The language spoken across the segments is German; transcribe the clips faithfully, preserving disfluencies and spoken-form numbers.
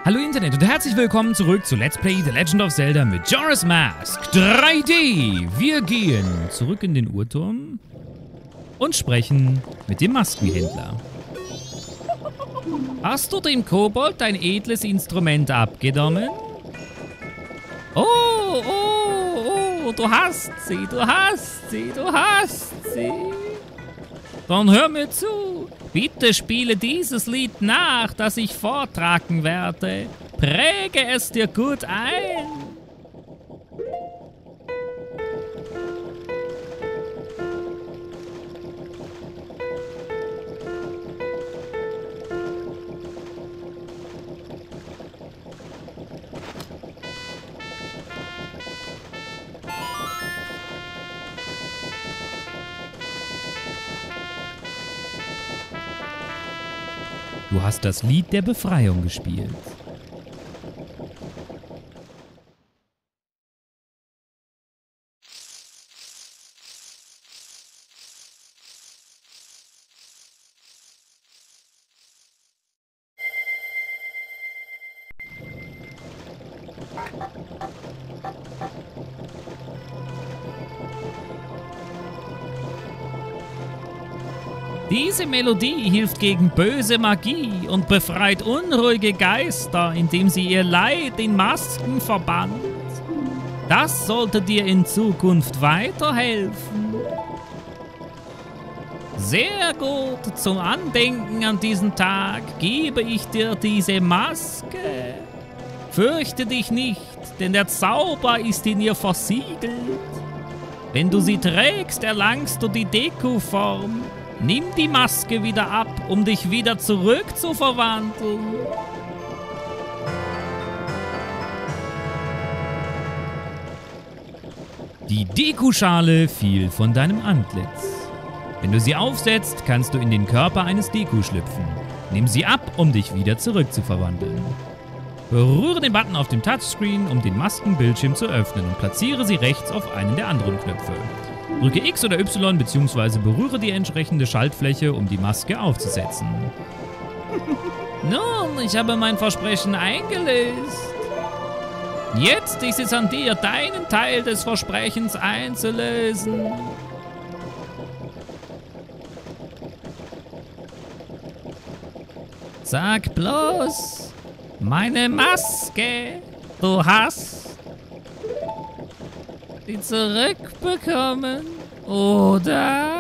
Hallo Internet und herzlich willkommen zurück zu Let's Play The Legend of Zelda mit Majora's Mask drei D. Wir gehen zurück in den Uhrturm und sprechen mit dem Maskenhändler. Hast du dem Kobold dein edles Instrument abgenommen? Oh, oh, oh, du hast sie, du hast sie, du hast sie. Dann hör mir zu. Bitte spiele dieses Lied nach, das ich vortragen werde. Präge es dir gut ein. Du hast das Lied der Befreiung gespielt. Diese Melodie hilft gegen böse Magie und befreit unruhige Geister, indem sie ihr Leid in Masken verbannt. Das sollte dir in Zukunft weiterhelfen. Sehr gut, zum Andenken an diesen Tag gebe ich dir diese Maske. Fürchte dich nicht, denn der Zauber ist in ihr versiegelt. Wenn du sie trägst, erlangst du die Deku-Form. Nimm die Maske wieder ab, um dich wieder zurück zu verwandeln. Die Deku-Schale fiel von deinem Antlitz. Wenn du sie aufsetzt, kannst du in den Körper eines Deku schlüpfen. Nimm sie ab, um dich wieder zurück zu verwandeln. Berühre den Button auf dem Touchscreen, um den Maskenbildschirm zu öffnen und platziere sie rechts auf einen der anderen Knöpfe. Drücke X oder Y bzw. berühre die entsprechende Schaltfläche, um die Maske aufzusetzen. Nun, ich habe mein Versprechen eingelöst. Jetzt ist es an dir, deinen Teil des Versprechens einzulösen. Sag bloß, meine Maske, du hast sie zurückbekommen, oder?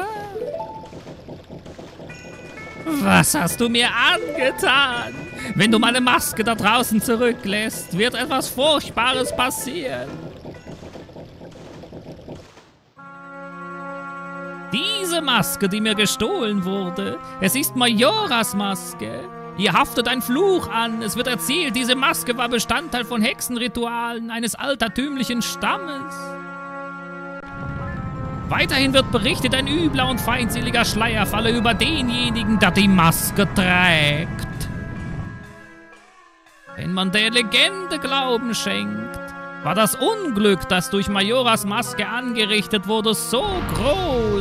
Was hast du mir angetan? Wenn du meine Maske da draußen zurücklässt, wird etwas Furchtbares passieren. Diese Maske, die mir gestohlen wurde, es ist Majoras Maske. Ihr haftet ein Fluch an. Es wird erzählt, diese Maske war Bestandteil von Hexenritualen eines altertümlichen Stammes. Weiterhin wird berichtet, ein übler und feindseliger Schleier falle über denjenigen, der die Maske trägt. Wenn man der Legende Glauben schenkt, war das Unglück, das durch Majoras Maske angerichtet wurde, so groß,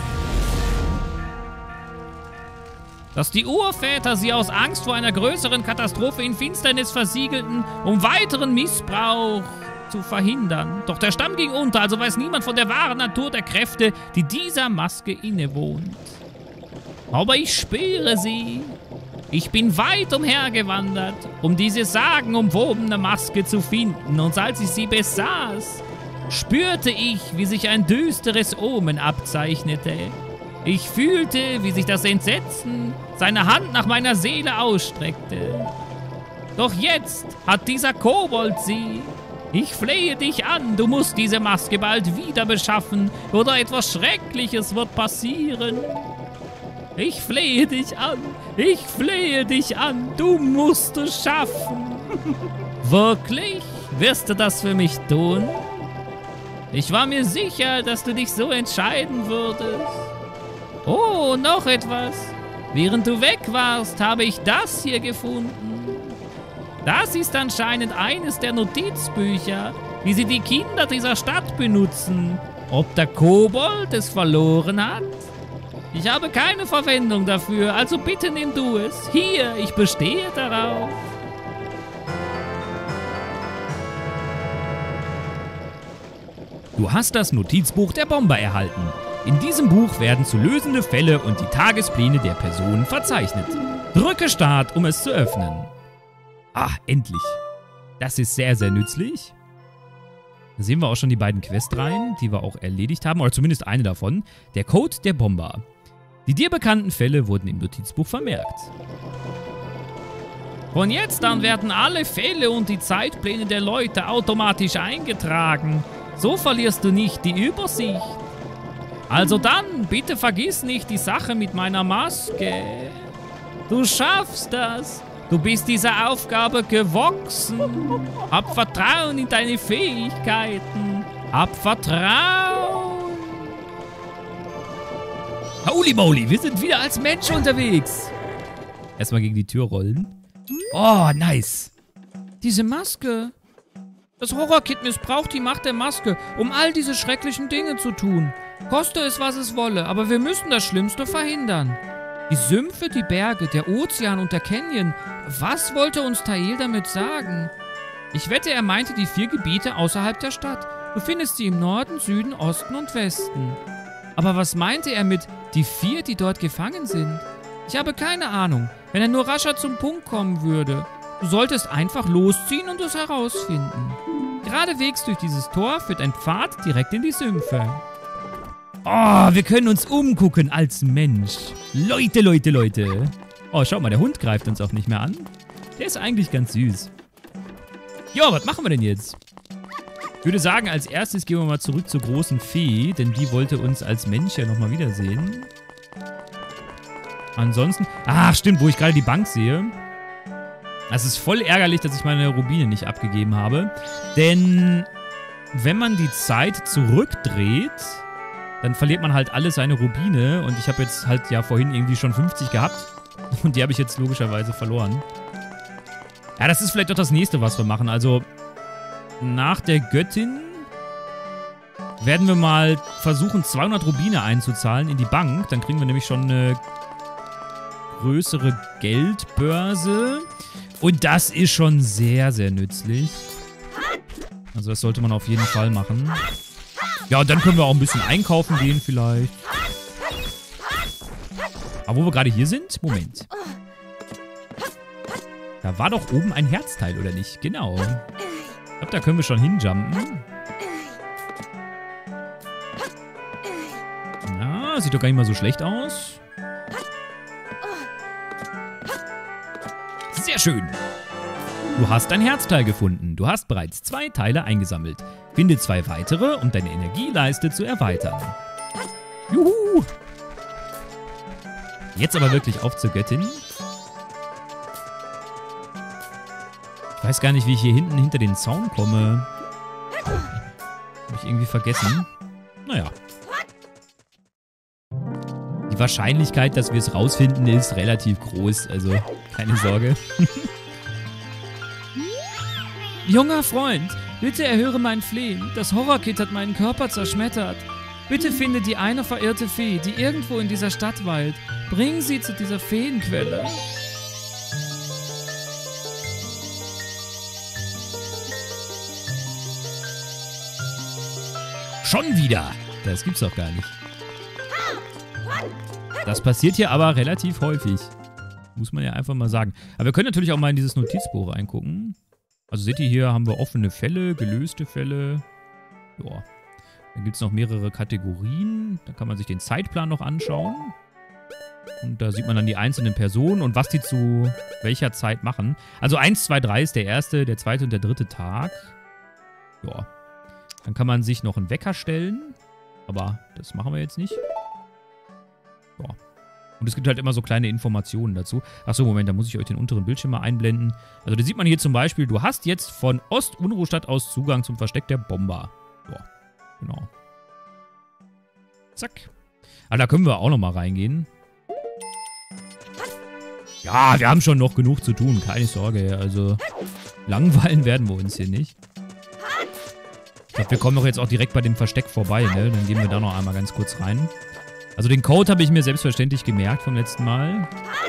dass die Urväter sie aus Angst vor einer größeren Katastrophe in Finsternis versiegelten, um weiteren Missbrauch zu verhindern. Doch der Stamm ging unter, also weiß niemand von der wahren Natur der Kräfte, die dieser Maske innewohnt. Aber ich spüre sie. Ich bin weit umhergewandert, um diese sagenumwobene Maske zu finden, und als ich sie besaß, spürte ich, wie sich ein düsteres Omen abzeichnete. Ich fühlte, wie sich das Entsetzen seine Hand nach meiner Seele ausstreckte. Doch jetzt hat dieser Kobold sie. Ich flehe dich an, du musst diese Maske bald wieder beschaffen, oder etwas Schreckliches wird passieren. Ich flehe dich an, ich flehe dich an, du musst es schaffen. Wirklich? Wirst du das für mich tun? Ich war mir sicher, dass du dich so entscheiden würdest. Oh, noch etwas. Während du weg warst, habe ich das hier gefunden. Das ist anscheinend eines der Notizbücher, wie sie die Kinder dieser Stadt benutzen. Ob der Kobold es verloren hat? Ich habe keine Verwendung dafür, also bitte nimm du es. Hier, ich bestehe darauf. Du hast das Notizbuch der Bomber erhalten. In diesem Buch werden zu lösende Fälle und die Tagespläne der Personen verzeichnet. Drücke Start, um es zu öffnen. Ah, endlich. Das ist sehr, sehr nützlich. Da sehen wir auch schon die beiden Questreihen, die wir auch erledigt haben, oder zumindest eine davon. Der Code der Bomber. Die dir bekannten Fälle wurden im Notizbuch vermerkt. Von jetzt an werden alle Fälle und die Zeitpläne der Leute automatisch eingetragen. So verlierst du nicht die Übersicht. Also dann, bitte vergiss nicht die Sache mit meiner Maske. Du schaffst das. Du bist dieser Aufgabe gewachsen. Hab Vertrauen in deine Fähigkeiten. Hab Vertrauen. Holy moly, wir sind wieder als Mensch unterwegs. Erstmal gegen die Tür rollen. Oh, nice. Diese Maske. Das Horrorkit missbraucht die Macht der Maske, um all diese schrecklichen Dinge zu tun. Koste es, was es wolle, aber wir müssen das Schlimmste verhindern. Die Sümpfe, die Berge, der Ozean und der Canyon. Was wollte uns Tael damit sagen? Ich wette, er meinte die vier Gebiete außerhalb der Stadt. Du findest sie im Norden, Süden, Osten und Westen. Aber was meinte er mit die vier, die dort gefangen sind? Ich habe keine Ahnung, wenn er nur rascher zum Punkt kommen würde. Du solltest einfach losziehen und es herausfinden. Geradewegs durch dieses Tor führt ein Pfad direkt in die Sümpfe. Oh, wir können uns umgucken als Mensch. Leute, Leute, Leute. Oh, schau mal, der Hund greift uns auch nicht mehr an. Der ist eigentlich ganz süß. Jo, was machen wir denn jetzt? Ich würde sagen, als erstes gehen wir mal zurück zur großen Fee, denn die wollte uns als Mensch ja nochmal wiedersehen. Ansonsten... Ach, stimmt, wo ich gerade die Bank sehe. Es ist voll ärgerlich, dass ich meine Rubine nicht abgegeben habe. Denn wenn man die Zeit zurückdreht, dann verliert man halt alle seine Rubine. Und ich habe jetzt halt ja vorhin irgendwie schon fünfzig gehabt. Und die habe ich jetzt logischerweise verloren. Ja, das ist vielleicht doch das nächste, was wir machen. Also nach der Göttin werden wir mal versuchen, zweihundert Rubine einzuzahlen in die Bank. Dann kriegen wir nämlich schon eine größere Geldbörse. Und das ist schon sehr, sehr nützlich. Also das sollte man auf jeden Fall machen. Ja, und dann können wir auch ein bisschen einkaufen gehen vielleicht. Aber wo wir gerade hier sind, Moment. Da war doch oben ein Herzteil, oder nicht? Genau. Ich glaube, da können wir schon hinjumpen. Ja, sieht doch gar nicht mal so schlecht aus. Sehr schön. Du hast ein Herzteil gefunden. Du hast bereits zwei Teile eingesammelt. Finde zwei weitere, um deine Energieleiste zu erweitern. Juhu! Jetzt aber wirklich auf zur Göttin. Ich weiß gar nicht, wie ich hier hinten hinter den Zaun komme. Habe ich irgendwie vergessen. Naja. Die Wahrscheinlichkeit, dass wir es rausfinden, ist relativ groß. Also, keine Sorge. Junger Freund, bitte erhöre mein Flehen. Das Horrorkit hat meinen Körper zerschmettert. Bitte finde die eine verirrte Fee, die irgendwo in dieser Stadt weilt. Bring sie zu dieser Feenquelle. Schon wieder! Das gibt's doch gar nicht. Das passiert hier aber relativ häufig. Muss man ja einfach mal sagen. Aber wir können natürlich auch mal in dieses Notizbuch reingucken. Also seht ihr, hier haben wir offene Fälle, gelöste Fälle. Ja. Dann gibt es noch mehrere Kategorien. Da kann man sich den Zeitplan noch anschauen. Und da sieht man dann die einzelnen Personen und was die zu welcher Zeit machen. Also eins, zwei, drei ist der erste, der zweite und der dritte Tag. Ja. Dann kann man sich noch einen Wecker stellen. Aber das machen wir jetzt nicht. Ja. Und es gibt halt immer so kleine Informationen dazu. Achso, Moment, da muss ich euch den unteren Bildschirm mal einblenden. Also da sieht man hier zum Beispiel, du hast jetzt von Ost-Unruhstadt aus Zugang zum Versteck der Bomber. Ja, genau. Zack. Aber da können wir auch nochmal reingehen. Ja, wir haben schon noch genug zu tun, keine Sorge. Also langweilen werden wir uns hier nicht. Ich glaube, wir kommen doch jetzt auch direkt bei dem Versteck vorbei, ne? Dann gehen wir da noch einmal ganz kurz rein. Also den Code habe ich mir selbstverständlich gemerkt vom letzten Mal.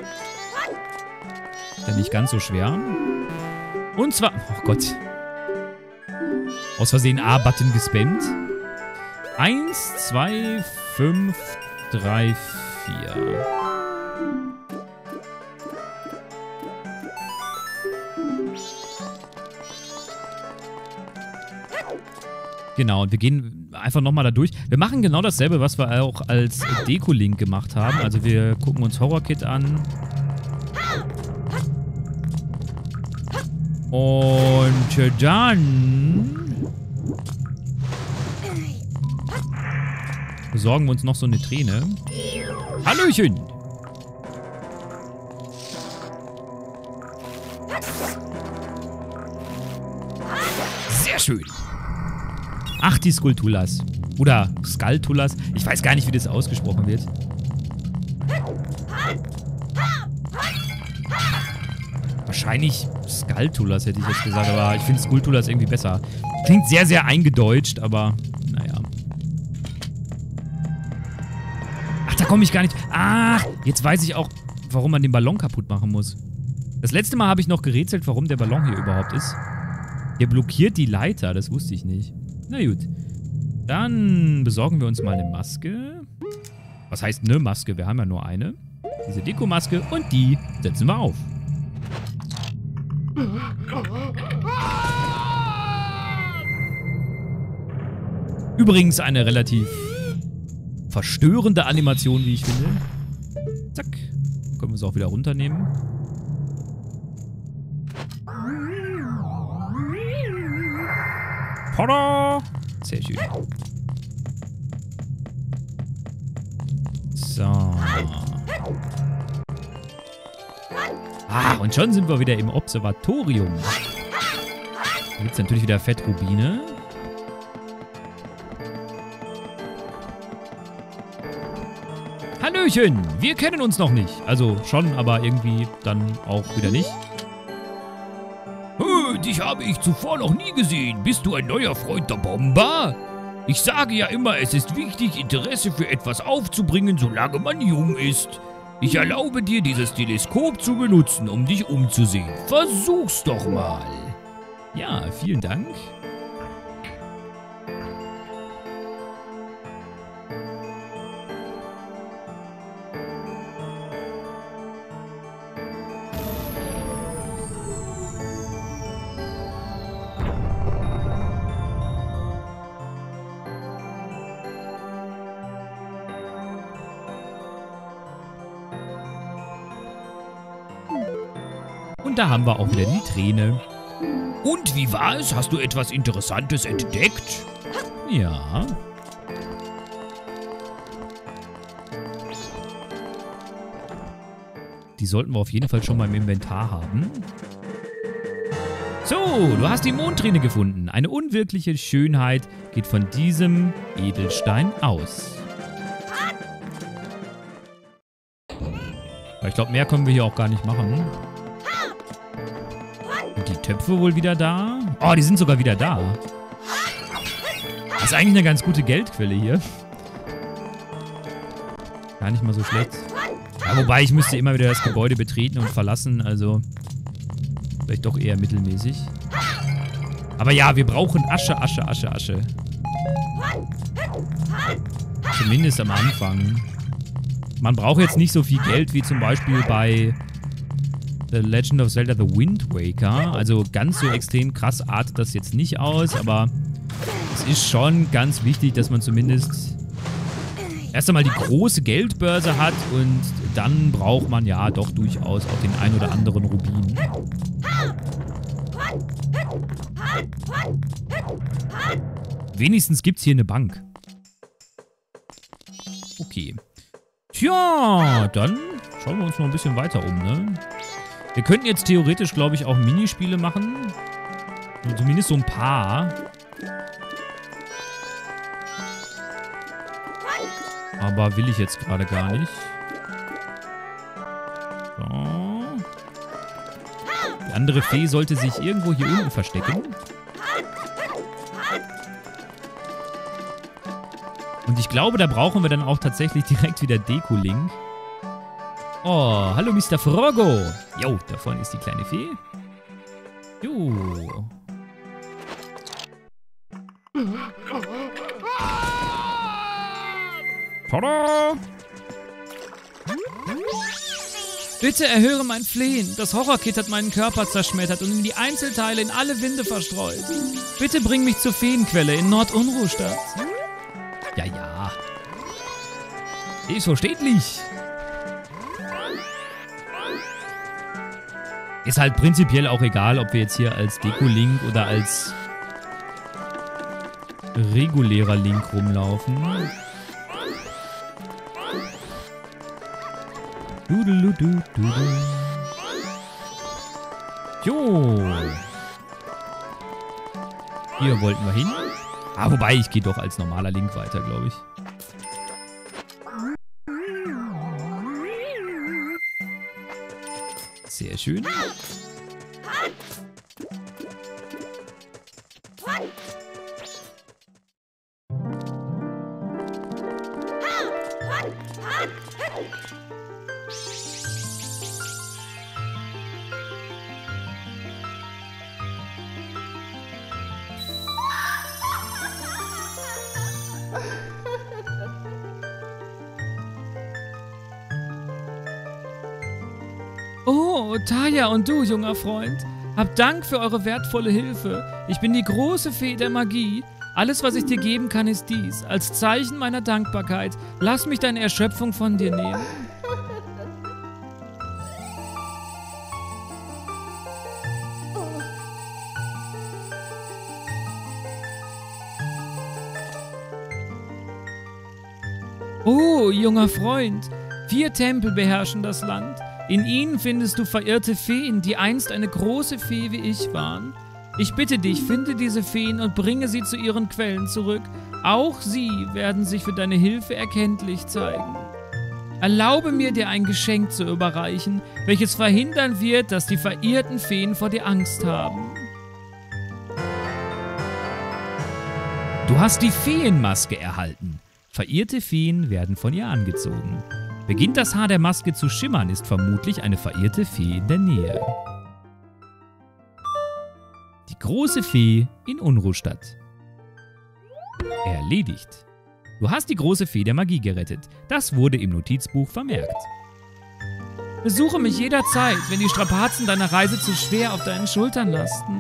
Ist ja nicht ganz so schwer. Und zwar... Oh Gott. Aus Versehen A-Button gespammt. Eins, zwei, fünf, drei, vier. Genau, und wir gehen einfach nochmal da durch. Wir machen genau dasselbe, was wir auch als Deko-Link gemacht haben. Also wir gucken uns Horror-Kit an. Und dann besorgen wir uns noch so eine Träne. Hallöchen! Sehr schön. Ach, die Skultulas. Oder Skultulas. Ich weiß gar nicht, wie das ausgesprochen wird. Wahrscheinlich Skultulas hätte ich jetzt gesagt, aber ich finde Skultulas irgendwie besser. Klingt sehr, sehr eingedeutscht, aber naja. Ach, da komme ich gar nicht... Ach, jetzt weiß ich auch, warum man den Ballon kaputt machen muss. Das letzte Mal habe ich noch gerätselt, warum der Ballon hier überhaupt ist. Der blockiert die Leiter, das wusste ich nicht. Na gut. Dann besorgen wir uns mal eine Maske. Was heißt eine Maske? Wir haben ja nur eine. Diese Dekomaske und die setzen wir auf. Übrigens eine relativ verstörende Animation, wie ich finde. Zack. Dann können wir es auch wieder runternehmen. Tada! Sehr schön. So. Ah, und schon sind wir wieder im Observatorium. Da gibt es natürlich wieder Fettrubine. Hallöchen! Wir kennen uns noch nicht. Also schon, aber irgendwie dann auch wieder nicht. Dich habe ich zuvor noch nie gesehen. Bist du ein neuer Freund der Bomber? Ich sage ja immer, es ist wichtig, Interesse für etwas aufzubringen, solange man jung ist. Ich erlaube dir, dieses Teleskop zu benutzen, um dich umzusehen. Versuch's doch mal. Ja, vielen Dank. Und da haben wir auch wieder die Träne. Und wie war es? Hast du etwas Interessantes entdeckt? Ja. Die sollten wir auf jeden Fall schon mal im Inventar haben. So, du hast die Mondträne gefunden. Eine unwirkliche Schönheit geht von diesem Edelstein aus. Ich glaube, mehr können wir hier auch gar nicht machen. Sind die Töpfe wohl wieder da? Oh, die sind sogar wieder da. Das ist eigentlich eine ganz gute Geldquelle hier. Gar nicht mal so schlecht. Ja, wobei, ich müsste immer wieder das Gebäude betreten und verlassen, also vielleicht doch eher mittelmäßig. Aber ja, wir brauchen Asche, Asche, Asche, Asche. Zumindest am Anfang. Man braucht jetzt nicht so viel Geld wie zum Beispiel bei The Legend of Zelda The Wind Waker. Also ganz so extrem krass artet das jetzt nicht aus, aber es ist schon ganz wichtig, dass man zumindest erst einmal die große Geldbörse hat und dann braucht man ja doch durchaus auch den ein oder anderen Rubin. Wenigstens gibt es hier eine Bank. Okay. Tja, dann schauen wir uns noch ein bisschen weiter um, ne? Wir könnten jetzt theoretisch, glaube ich, auch Minispiele machen. Also zumindest so ein paar. Aber will ich jetzt gerade gar nicht. So. Die andere Fee sollte sich irgendwo hier unten verstecken. Und ich glaube, da brauchen wir dann auch tatsächlich direkt wieder Deko-Link. Oh, hallo Mister Froggo. Jo, da vorne ist die kleine Fee. Jo. Tada! Bitte erhöre mein Flehen. Das Horrorkit hat meinen Körper zerschmettert und in die Einzelteile in alle Winde verstreut. Bitte bring mich zur Feenquelle in Nord-Unruhstadt. Ja, ja. Ist verständlich. Ist halt prinzipiell auch egal, ob wir jetzt hier als Deko-Link oder als regulärer Link rumlaufen. Dudeludududu. Jo. Hier wollten wir hin. Ah, wobei, ich gehe doch als normaler Link weiter, glaube ich. Sehr schön. Oh, Taya und du, junger Freund. Hab Dank für eure wertvolle Hilfe. Ich bin die große Fee der Magie. Alles, was ich dir geben kann, ist dies. Als Zeichen meiner Dankbarkeit, lass mich deine Erschöpfung von dir nehmen. Oh, junger Freund. Vier Tempel beherrschen das Land. In ihnen findest du verirrte Feen, die einst eine große Fee wie ich waren. Ich bitte dich, finde diese Feen und bringe sie zu ihren Quellen zurück. Auch sie werden sich für deine Hilfe erkenntlich zeigen. Erlaube mir, dir ein Geschenk zu überreichen, welches verhindern wird, dass die verirrten Feen vor dir Angst haben. Du hast die Feenmaske erhalten. Verirrte Feen werden von ihr angezogen. Beginnt das Haar der Maske zu schimmern, ist vermutlich eine verirrte Fee in der Nähe. Die große Fee in Unruhstadt. Erledigt. Du hast die große Fee der Magie gerettet. Das wurde im Notizbuch vermerkt. Besuche mich jederzeit, wenn die Strapazen deiner Reise zu schwer auf deinen Schultern lasten.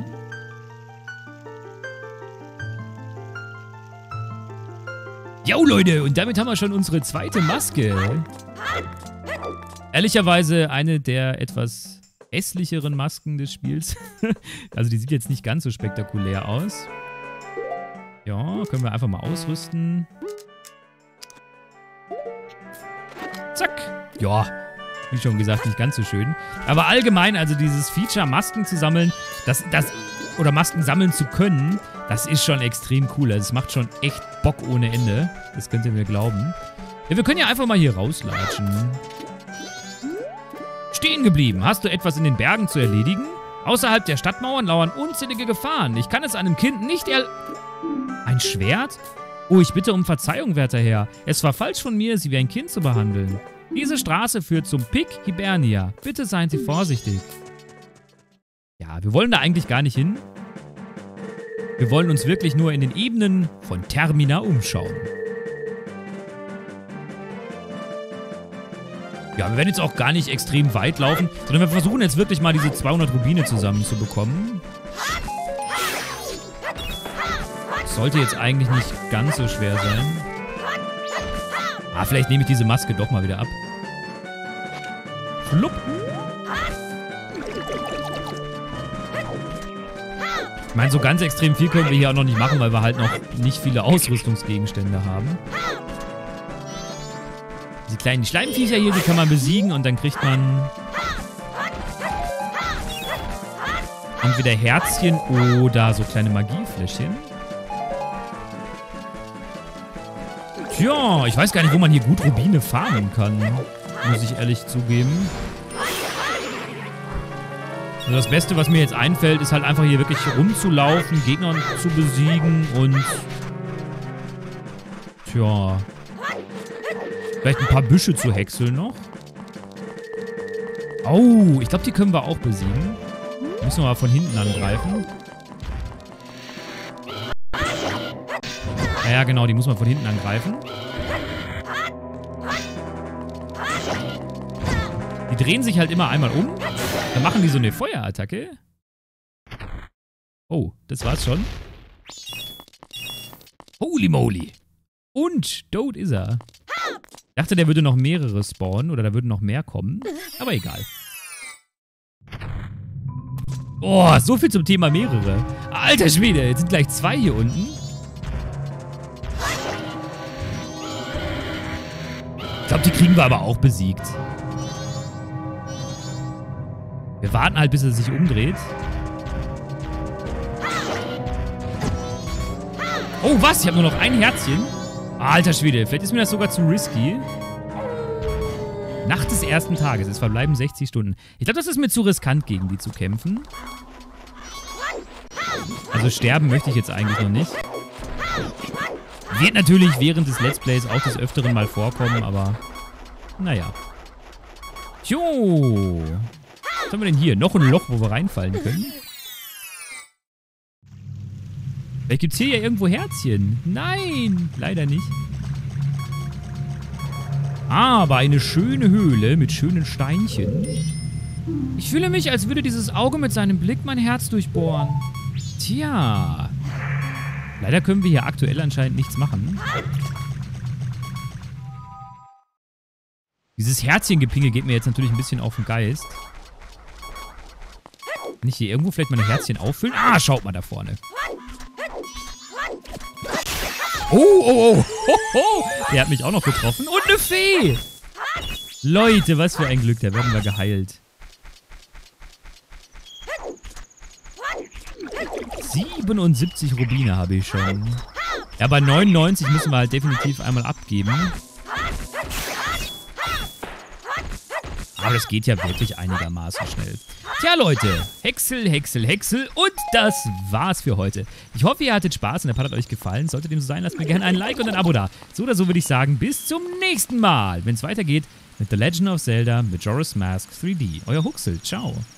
Jo Leute, und damit haben wir schon unsere zweite Maske. Ehrlicherweise eine der etwas hässlicheren Masken des Spiels. Also die sieht jetzt nicht ganz so spektakulär aus. Ja, können wir einfach mal ausrüsten. Zack. Ja, wie schon gesagt, nicht ganz so schön. Aber allgemein, also dieses Feature, Masken zu sammeln, das, das, oder Masken sammeln zu können, das ist schon extrem cool. Also es macht schon echt Bock ohne Ende. Das könnt ihr mir glauben. Ja, wir können ja einfach mal hier rauslatschen. Stehen geblieben. Hast du etwas in den Bergen zu erledigen? Außerhalb der Stadtmauern lauern unzählige Gefahren. Ich kann es einem Kind nicht er... Ein Schwert? Oh, ich bitte um Verzeihung, werter Herr. Es war falsch von mir, Sie wie ein Kind zu behandeln. Diese Straße führt zum Pic Hibernia. Bitte seien Sie vorsichtig. Ja, wir wollen da eigentlich gar nicht hin. Wir wollen uns wirklich nur in den Ebenen von Termina umschauen. Ja, wir werden jetzt auch gar nicht extrem weit laufen, sondern wir versuchen jetzt wirklich mal diese zweihundert Rubine zusammenzubekommen. Sollte jetzt eigentlich nicht ganz so schwer sein. Ah, vielleicht nehme ich diese Maske doch mal wieder ab. Flupp. Ich meine, so ganz extrem viel können wir hier auch noch nicht machen, weil wir halt noch nicht viele Ausrüstungsgegenstände haben. Diese kleinen Schleimviecher hier, die kann man besiegen und dann kriegt man entweder Herzchen oder so kleine Magiefläschchen. Tja, ich weiß gar nicht, wo man hier gut Rubine farmen kann, muss ich ehrlich zugeben. Also das Beste, was mir jetzt einfällt, ist halt einfach hier wirklich rumzulaufen, Gegner zu besiegen und... Tja... Vielleicht ein paar Büsche zu häckseln noch. Oh, ich glaube, die können wir auch besiegen. Müssen wir mal von hinten angreifen. Ja, genau, die muss man von hinten angreifen. Die drehen sich halt immer einmal um. Dann machen die so eine Feuerattacke. Oh, das war's schon. Holy moly. Und tot ist er. Ich dachte, der würde noch mehrere spawnen oder da würden noch mehr kommen. Aber egal. Oh, so viel zum Thema mehrere. Alter Schwede, jetzt sind gleich zwei hier unten. Ich glaube, die kriegen wir aber auch besiegt. Wir warten halt, bis er sich umdreht. Oh, was? Ich habe nur noch ein Herzchen. Alter Schwede, vielleicht ist mir das sogar zu risky. Nacht des ersten Tages. Es verbleiben sechzig Stunden. Ich glaube, das ist mir zu riskant, gegen die zu kämpfen. Also sterben möchte ich jetzt eigentlich noch nicht. Wird natürlich während des Let's Plays auch des Öfteren mal vorkommen, aber naja. Jo. Was haben wir denn hier? Noch ein Loch, wo wir reinfallen können. Vielleicht gibt es hier ja irgendwo Herzchen. Nein, leider nicht. Aber eine schöne Höhle mit schönen Steinchen. Ich fühle mich, als würde dieses Auge mit seinem Blick mein Herz durchbohren. Tja. Leider können wir hier aktuell anscheinend nichts machen. Dieses Herzchengepinge geht mir jetzt natürlich ein bisschen auf den Geist. Kann ich hier irgendwo vielleicht meine Herzchen auffüllen? Ah, schaut mal da vorne. Oh, oh, oh. Ho, ho. Der hat mich auch noch getroffen. Und eine Fee. Leute, was für ein Glück. Da werden wir geheilt. siebenundsiebzig Rubine habe ich schon. Ja, bei neunundneunzig müssen wir halt definitiv einmal abgeben. Aber das geht ja wirklich einigermaßen schnell. Tja, Leute. Häcksel, Häcksel, Häcksel. Und das war's für heute. Ich hoffe, ihr hattet Spaß und der Part hat euch gefallen. Sollte dem so sein, lasst mir gerne ein Like und ein Abo da. So oder so würde ich sagen, bis zum nächsten Mal, wenn es weitergeht mit The Legend of Zelda Majora's Mask drei D. Euer Huxel. Ciao.